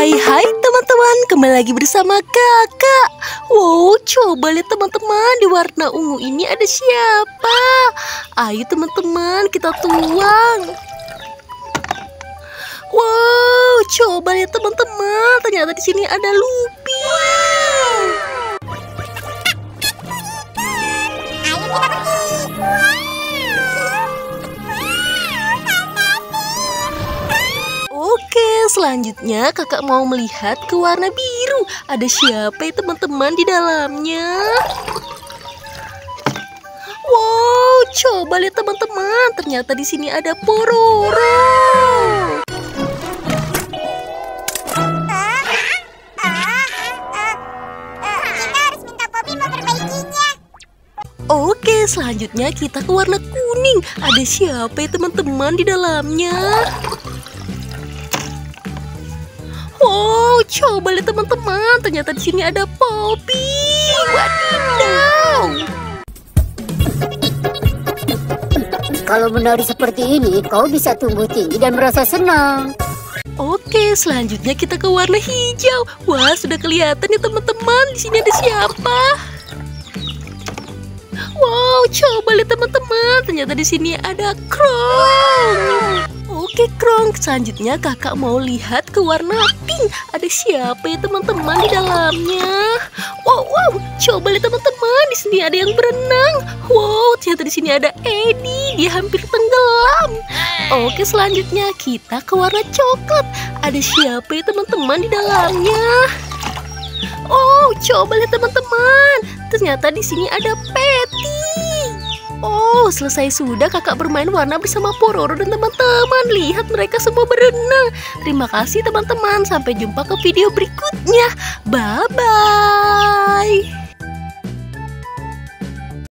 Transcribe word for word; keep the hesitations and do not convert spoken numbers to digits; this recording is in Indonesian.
Hai hai teman-teman, kembali lagi bersama kakak. Wow, coba lihat teman-teman, di warna ungu ini ada siapa? Ayo teman-teman, kita tuang. Wow, coba lihat teman-teman, ternyata di sini ada Luffy. Ayo kita pergi. Oke, selanjutnya kakak mau melihat ke warna biru. Ada siapa ya teman-teman di dalamnya? Wow, coba lihat teman-teman, ternyata di sini ada Pororo. Oke, selanjutnya kita ke warna kuning. Ada siapa ya teman-teman di dalamnya? Wow, coba lihat teman-teman, ternyata di sini ada Poppy. Wadidaw. Kalau menari seperti ini, kau bisa tumbuh tinggi dan merasa senang. Oke, selanjutnya kita ke warna hijau. Wah, sudah kelihatan ya teman-teman, di sini ada siapa? Wow, coba lihat teman-teman, ternyata di sini ada Krong. Oke Krong, selanjutnya kakak mau lihat ke warna pink. Ada siapa ya teman-teman di dalamnya? Wow, wow, coba lihat teman-teman, di sini ada yang berenang. Wow, ternyata di sini ada Eddie, dia hampir tenggelam. Oke, selanjutnya kita ke warna coklat. Ada siapa ya teman-teman di dalamnya? Oh, coba lihat teman-teman, ternyata di sini ada Patty. Oh, selesai sudah kakak bermain warna bersama Pororo dan teman-teman. Lihat mereka semua berenang. Terima kasih teman-teman. Sampai jumpa ke video berikutnya. Bye-bye.